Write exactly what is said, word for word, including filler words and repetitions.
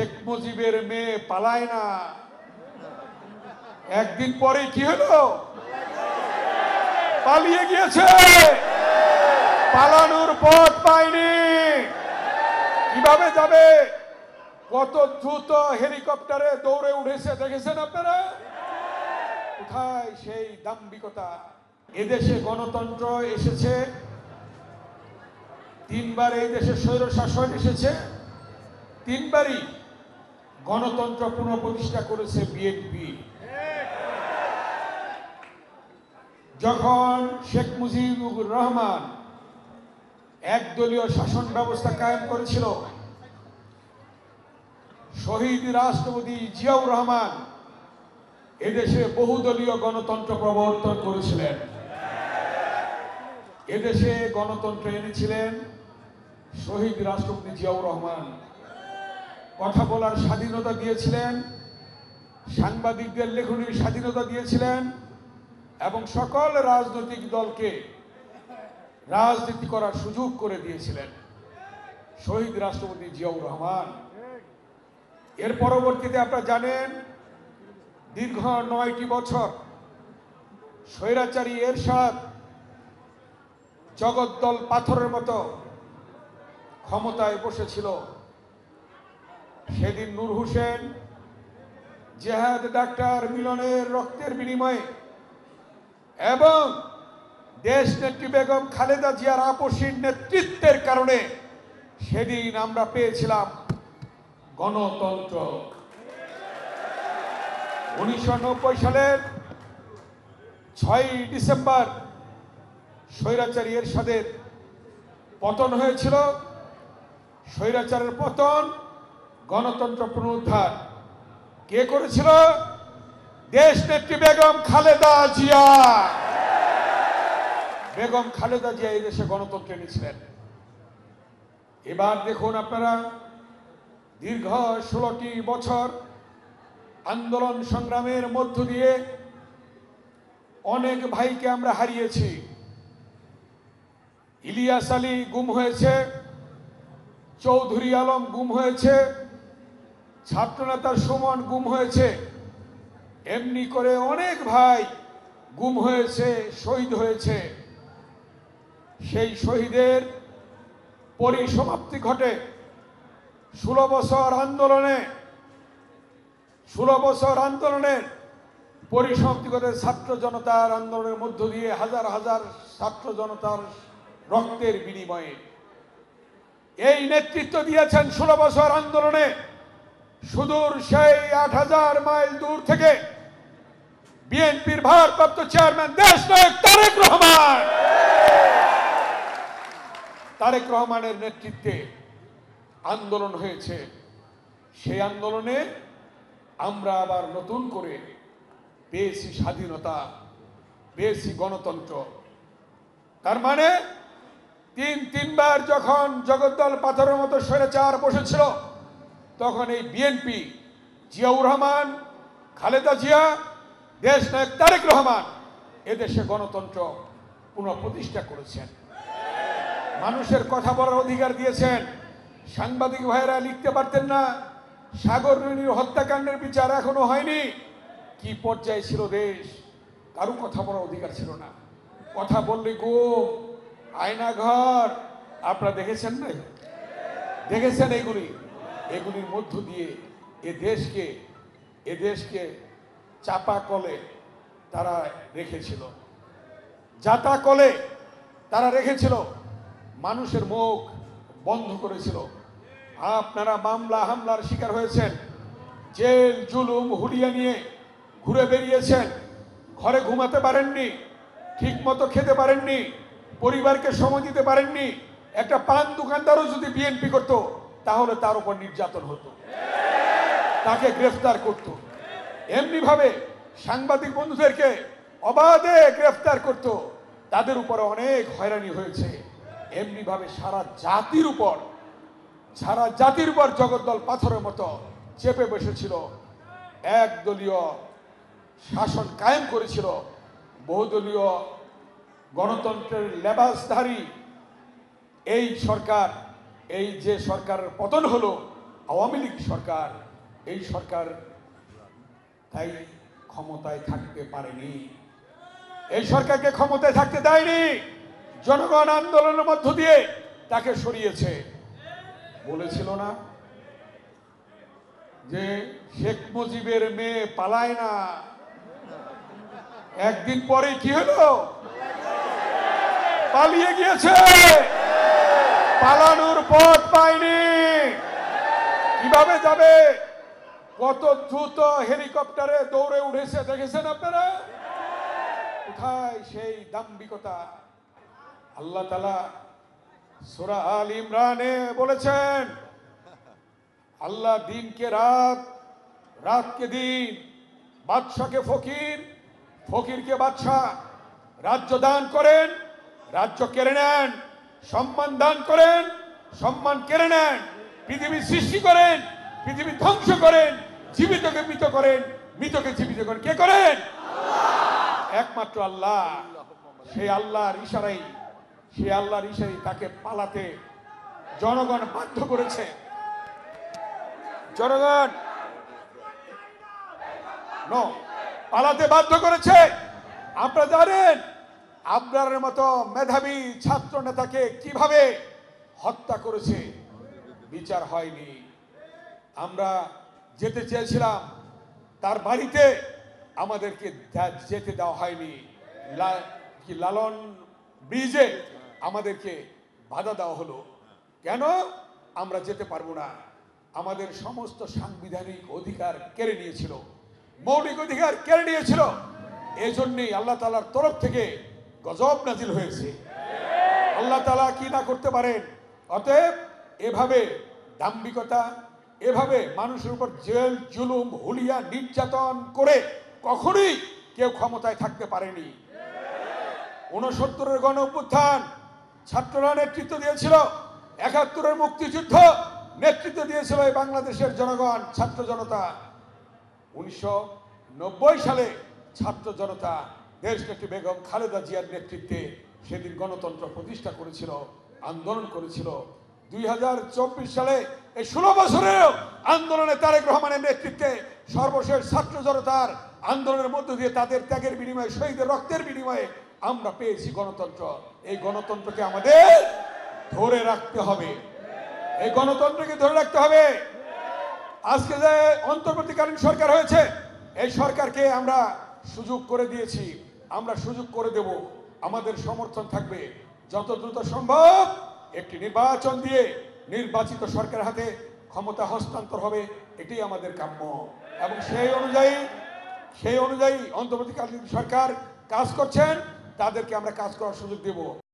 শেখ মুজিবের মেয়ে পালায় না। একদিন পরে কি হলো? পালিয়ে গিয়েছে। পালানোর পথ পায়নি। কিভাবে যাবে? কত দ্রুত হেলিকপ্টারে দৌড়ে উঠেছে দেখেছেন আপনারা? কোথায় সেই দাম্ভিকতা? এদেশে গণতন্ত্র এসেছে, তিনবার এই দেশে স্বৈর শাসন এসেছে, তিনবারই গণতন্ত্র পুনঃপ্রতিষ্ঠা করেছে বিএনপি। যখন শেখ মুজিবুর রহমান একদলীয় শাসন ব্যবস্থা কায়েম করেছিল, শহীদ রাষ্ট্রপতি জিয়াউর রহমান এদেশে বহুদলীয় গণতন্ত্র প্রবর্তন করেছিলেন। এদেশে গণতন্ত্র এনেছিলেন শহীদ রাষ্ট্রপতি জিয়াউর রহমান। কথা বলার স্বাধীনতা দিয়েছিলেন, সাংবাদিকদের লেখনীর স্বাধীনতা দিয়েছিলেন এবং সকল রাজনৈতিক দলকে রাজনীতি করার সুযোগ করে দিয়েছিলেন শহীদ রাষ্ট্রপতি জিয়াউর রহমান। এর পরবর্তীতে আপনারা জানেন, দীর্ঘ নয়টি বছর স্বৈরাচারী এরশাদ জগদ্দল পাথরের মতো ক্ষমতায় বসেছিল। সেদিন নূর হোসেন, জেহাদ ডাক্তার মিলনের রক্তের বিনিময়ে এবং দেশ নেত্রী বেগম খালেদা জিয়ার আপসীর নেতৃত্বের কারণে সেদিন আমরা পেয়েছিলাম গণতন্ত্র। উনিশশো নব্বই সালের ছয়ই ডিসেম্বর স্বৈরাচারী এরশাদের পতন হয়েছিল। স্বৈরাচারের পতন, গণতন্ত্র পুনরুদ্ধার কে করেছিল? দেশ নেত্রী বেগম খালেদা জিয়া। বেগম খালেদা জিয়া এই দেশে গণতন্ত্র এনেছিলেন। এবার দেখুন আপনারা, দীর্ঘ ষোলোটি বছর আন্দোলন সংগ্রামের মধ্য দিয়ে অনেক ভাইকে আমরা হারিয়েছি। ইলিয়াস আলী গুম হয়েছে, চৌধুরী আলম গুম হয়েছে, ছাত্রনেতা সুমন গুম হয়েছে, এমনি করে অনেক ভাই গুম হয়েছে, শহীদ হয়েছে। সেই শহীদের পরিসমাপ্তি ঘটে ষোলো বছর আন্দোলনে। ষোলো বছর আন্দোলনের পরিসমাপ্তি ঘটে ছাত্র জনতার আন্দোলনের মধ্য দিয়ে, হাজার হাজার ছাত্র জনতার রক্তের বিনিময়ে। এই নেতৃত্ব দিয়েছেন ষোলো বছর আন্দোলনে সুদূর সেই আট হাজার মাইল দূর থেকে বিএনপির ভারপ্রাপ্ত চেয়ারম্যান দেশনায়ক তারেক রহমান। তারেক রহমানের নেতৃত্বে আন্দোলন হয়েছে। সেই আন্দোলনে আমরা আবার নতুন করে পেয়েছি স্বাধীনতা, পেয়েছি গণতন্ত্র। তার মানে তিন তিনবার যখন জগদ্দল পাথরের মতো স্বৈরাচার বসেছিল, তখন এই বিএনপি, জিয়াউর রহমান, খালেদা জিয়া, দেশনায়ক তারেক রহমান এদেশে গণতন্ত্র পুনঃপ্রতিষ্ঠা করেছেন। মানুষের কথা বলার অধিকার দিয়েছেন। সাংবাদিক ভাইয়েরা লিখতে পারতেন না, সাগর রুনির হত্যাকাণ্ডের বিচার এখনো হয়নি। কি পর্যায়ে ছিল দেশ? কারো কথা বলার অধিকার ছিল না। কথা বললে গুম, আয়নাঘর। আপনারা দেখেছেন না? দেখেছেন এগুলি? এগুলির মধ্য দিয়ে এ দেশকে এ দেশকে চাপা কলে তারা রেখেছিল, জাতা কলে তারা রেখেছিল, মানুষের মুখ বন্ধ করেছিল। আপনারা মামলা হামলার শিকার হয়েছেন, জেল জুলুম হুলিয়া নিয়ে ঘুরে বেরিয়েছেন, ঘরে ঘুমাতে পারেননি, ঠিক মতো খেতে পারেননি, পরিবারকে সময় দিতে পারেননি। একটা পান দোকানদারও যদি বিএনপি করতো তাহলে তার উপর নির্যাতন হতো, তাকে গ্রেফতার করত। এমনি ভাবে সাংবাদিক বন্ধুদেরকে অবাধে গ্রেফতার করত, তাদের উপরে অনেক হয়রানি হয়েছে। এমনি ভাবে সারা জাতির উপর সারা জাতির উপর জগদ্দল পাথরের মতো চেপে বসেছিল। একদলীয় শাসন কায়েম করেছিল। বহুদলীয় গণতন্ত্রের লেবাসধারী এই সরকার, এই যে সরকারের পতন হলো, আওয়ামী লীগ সরকার, এই সরকার তাই ক্ষমতায় থাকতে পারেনি। এই সরকারকে ক্ষমতায় থাকতে দেয়নি, জনগণ আন্দোলনের মধ্য দিয়ে তাকে সরিয়েছে। বলেছিল না যে শেখ মুজিবের মেয়ে পালায় না, একদিন পরে কি হলো, পালিয়ে গিয়েছে, পালানোর পথ পায়নি, কিভাবে যাবে, কত দ্রুত হেলিকপ্টারে দৌড়ে উঠেছে দেখেছেন আপনারা। কোথায় সেই দাম্ভিকতা? আল্লাহ তাআলা সূরা আল ইমরানে বলেছেন, আল্লাহ দিনকে রাত, রাতকে দিন, বাদশাকে ফকির, ফকিরকে বাদশা, রাজ্য দান করেন, রাজ্য কেড়ে নেন, সম্মান দান করেন, সম্মান কেড়ে নেন, পৃথিবী সৃষ্টি করেন, পৃথিবী ধ্বংস করেন, জীবিতকে মৃত করেন, মৃতকে জীবিত করেন। কে করেন? একমাত্র আল্লাহ। সেই আল্লাহর ইশারাই, সেই আল্লাহর ইশারাই তাকে পালাতে জনগণ বাধ্য করেছে। জনগণ নো পালাতে বাধ্য করেছে। আপনারা জানেন আপনার মতো মেধাবী ছাত্র নেতাকে কিভাবে হত্যা করেছে, বিচার হয়নি। আমরা যেতে চেয়েছিলাম তার বাড়িতে, আমাদেরকে যেতে দেওয়া হয়নি। কি লালন ব্রিজে আমাদেরকে বাধা দেওয়া হলো। কেন? আমরা যেতে পারবো না। আমাদের সমস্ত সাংবিধানিক অধিকার কেড়ে নিয়েছিল, মৌলিক অধিকার কেড়ে নিয়েছিল। এই জন্যই আল্লাহ তাআলার তরফ থেকে গজব নাজিল হয়েছে। আল্লাহ তাআলা কি না করতে পারেন। অতএব এভাবে দাম্ভিকতা, এভাবে মানুষের উপর জেল জুলুম হুলিয়া নির্যাতন করে কখনোই কেউ ক্ষমতায় থাকতে পারেনি। ঊনসত্তরের গণ অভ্যুত্থান ছাত্ররা নেতৃত্ব দিয়েছিল, একাত্তরের মুক্তিযুদ্ধ নেতৃত্ব দিয়েছিল এই বাংলাদেশের জনগণ, ছাত্র জনতা। উনিশশো নব্বই সালে ছাত্র জনতা দেশনেত্রী বেগম খালেদা জিয়ার নেতৃত্বে সেদিন গণতন্ত্র প্রতিষ্ঠা করেছিল, আন্দোলন করেছিল। দুই হাজার চব্বিশ সালে এই ষোলো বছরেও আন্দোলনে তারেক রহমানের নেতৃত্বে সর্বশেষ ছাত্র জনতার আন্দোলনের মধ্য দিয়ে তাদের ত্যাগের বিনিময়ে, শহীদের রক্তের বিনিময়ে আমরা পেয়েছি গণতন্ত্র। এই গণতন্ত্রকে আমাদের ধরে রাখতে হবে, এই গণতন্ত্রকে ধরে রাখতে হবে। আজকে যে অন্তর্বর্তীকালীন সরকার হয়েছে, এই সরকারকে আমরা সুযোগ করে দিয়েছি, আমরা সুযোগ করে দেব। আমাদের সমর্থন থাকবে যত দ্রুত সম্ভব একটি নির্বাচন দিয়ে নির্বাচিত সরকারের হাতে ক্ষমতা হস্তান্তর হবে, এটাই আমাদের কাম্য। এবং সেই অনুযায়ী সেই অনুযায়ী অন্তর্বর্তীকালীন সরকার কাজ করছেন, তাদেরকে আমরা কাজ করার সুযোগ দেব।